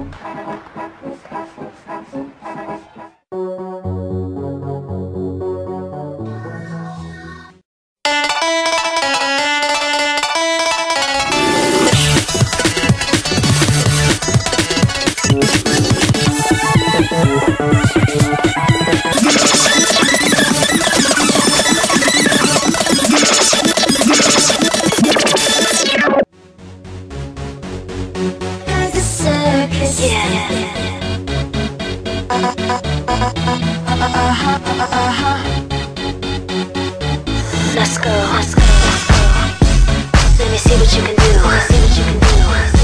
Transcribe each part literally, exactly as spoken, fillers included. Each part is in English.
Let's go, let's go, let's go. Let me see what you can do. See what you can do.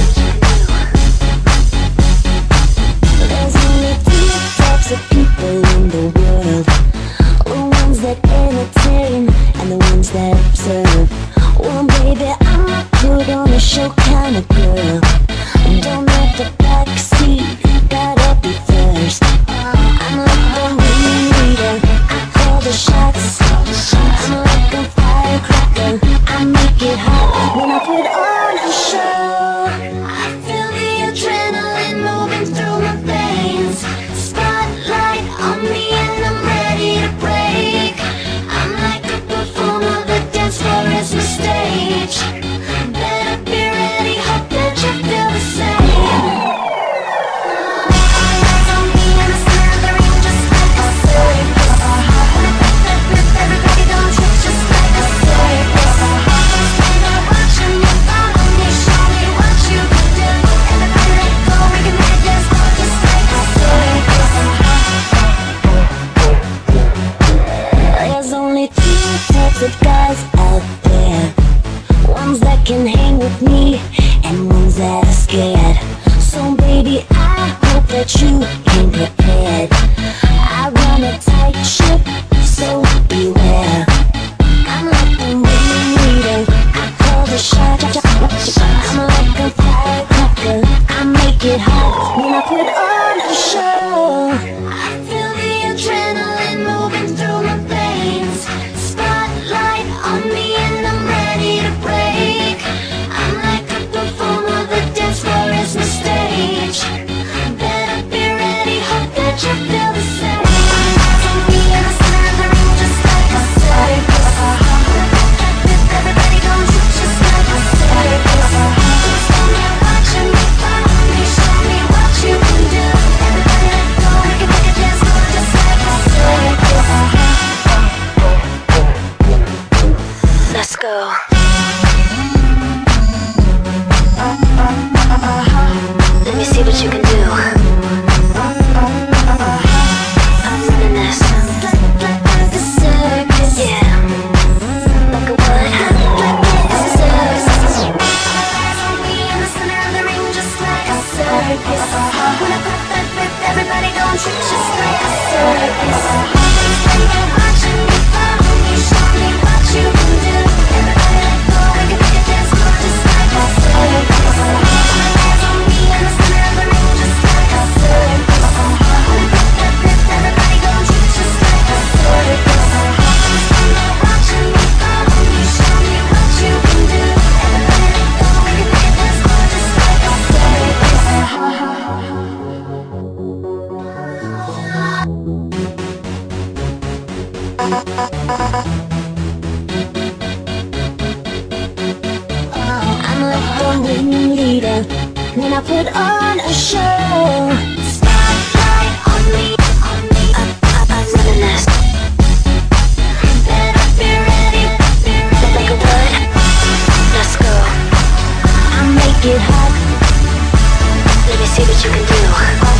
There's only two types of people in the world: the ones that entertain and the ones that observe. Well, baby, I'm a put on a show kind of girl. Don't let the back seat, gotta be first. I'm like the ringleader, I call the shots. I'm like a firecracker, I make it hot when I put on a show. I feel the adrenaline moving through my veins. Spotlight on me and I'm ready to break. I'm like a performer, the dance floor is my stage. Better be ready, hope that you feel the same. All eyes on me and I smell the ring just like a circus. Everybody don't trip just like a circus. Stand up, watching me, follow me, show me what you can do. Everybody let go, we can make it dance floor just like a circus. There's only two types of guys out there: ones that can hang with me and ones that are scared. So baby, I hope that you came prepared. I run a tight ship, so beware. I'm like the ringleader, I call the shots. I'm like a firecracker, I make it hot when I put on a show. I feel the adrenaline moving through my veins. Spotlight on me and I'm ready to break. I'm like a performer, the dance floor is my stage. Better be ready, hope that you feel the same. Eyes on me and I smell the ring just like a circus. Everybody gon' trip just like a circus. Stand there watching me, follow me, show me what you can do. Everybody let go, we can make it dance floor just like a circus. Let's go. Let me see what you can do. I'm running this. The circus. Yeah. Like a what? It's a circus. Eyes on me and I smell the ring just like a circus. When I pop that whip, everybody gon' trip just like a circus. Stand there watching me, follow me, show me what you can do. Everybody let go, we can make it dance floor just like a circus. Eyes on me and I smell the ring just like a circus. When I pop that whip, everybody gon' trip just like a circus. Stand there watching me, follow me, show me what you can do. Everybody let go, we can make it dance floor just like a circus. I'm like the ringleader when I put on a show. Spotlight on me, on me. I'm, I'm, I'm running this. Better be ready, be ready. Like a what? Let's go. I make it hot. Let me see what you can do.